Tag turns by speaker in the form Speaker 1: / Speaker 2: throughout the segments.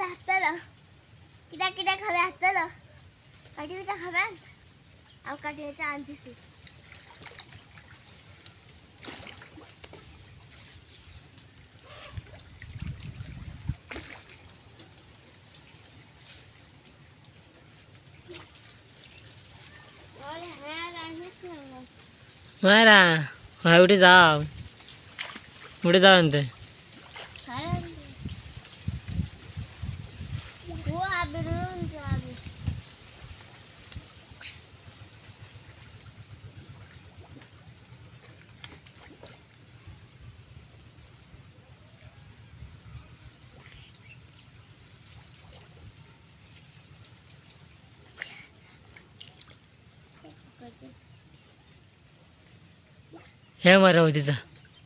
Speaker 1: হাতলো কিটা কিটা খাবে হাতলো কাটি পিঠা খাবেন আর কাটি পিঠা আনতেছি
Speaker 2: মায়েরা হ্যাঁ উঠে যাও আনতে হ্যাঁ মারা হইতে যা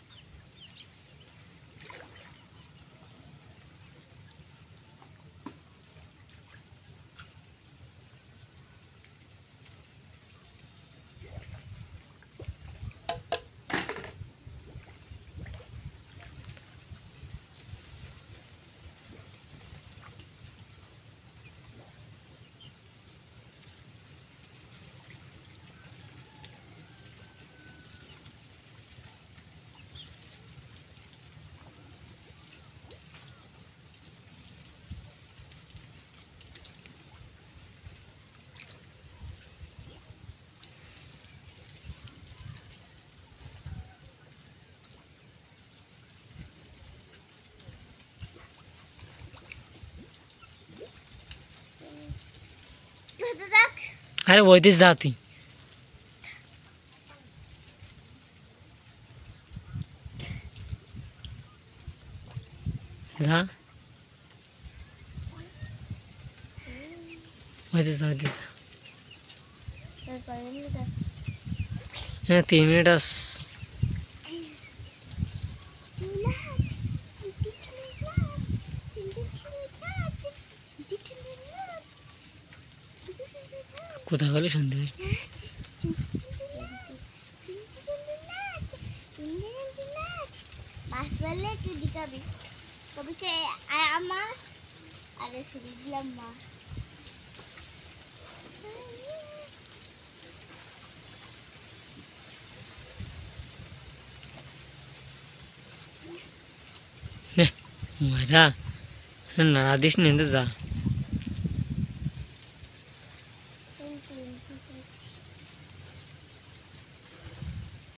Speaker 2: আরে ওইদিস যা তুই যা ওইদিস যা হ্যাঁ 3 মিনিট আস কোথায় গেলে সন্দেহ
Speaker 1: মাছ বললে তুই দিকাবি কবি কে আমার আরে সিঁড়ি দিলাম মাছ
Speaker 2: মারা নাড়া দিস নিতে যা